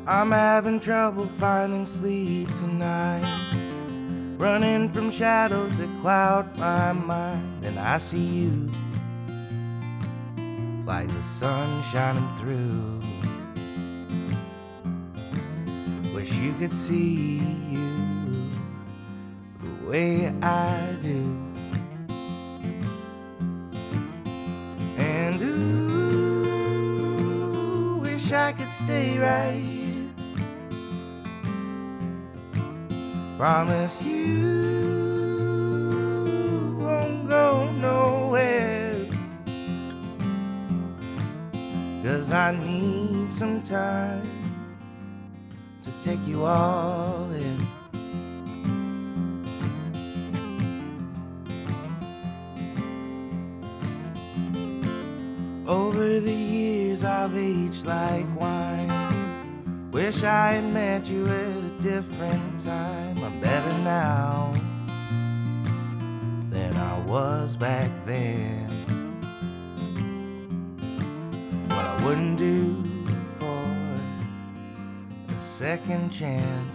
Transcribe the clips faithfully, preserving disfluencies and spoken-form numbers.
I'm having trouble finding sleep tonight, running from shadows that cloud my mind. And I see you like the sun shining through. Wish you could see you the way I do. And ooh, wish I could stay right here. Promise you won't go nowhere, 'cause I need some time to take you all in. Over the years I've aged like wine. Wish I had met you at a different time. I'm better now than I was back then. What I wouldn't do for a second chance.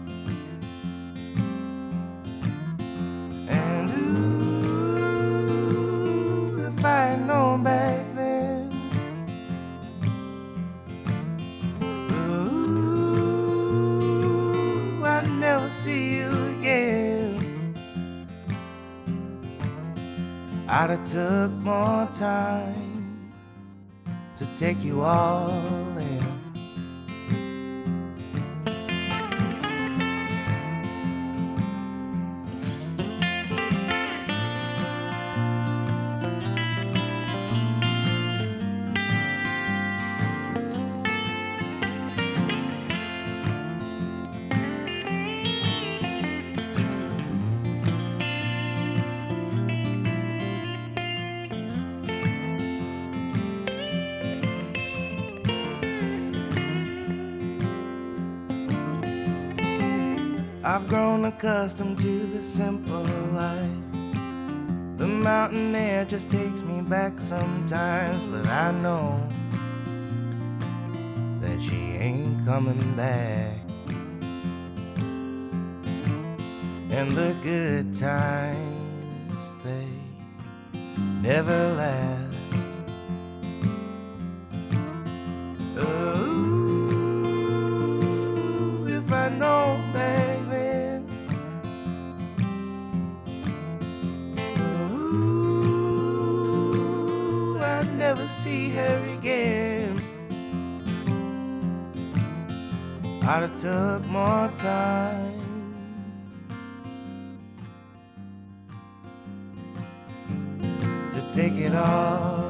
And ooh, if I had known back then, ooh, I'd never see you again. I'd have took more time to take you all in. I've grown accustomed to the simple life. The mountain air just takes me back sometimes, but I know that she ain't coming back. And the good times, they never last. Oh, if I know back then, ooh, I'd never see her again. I'd have took more time to take it all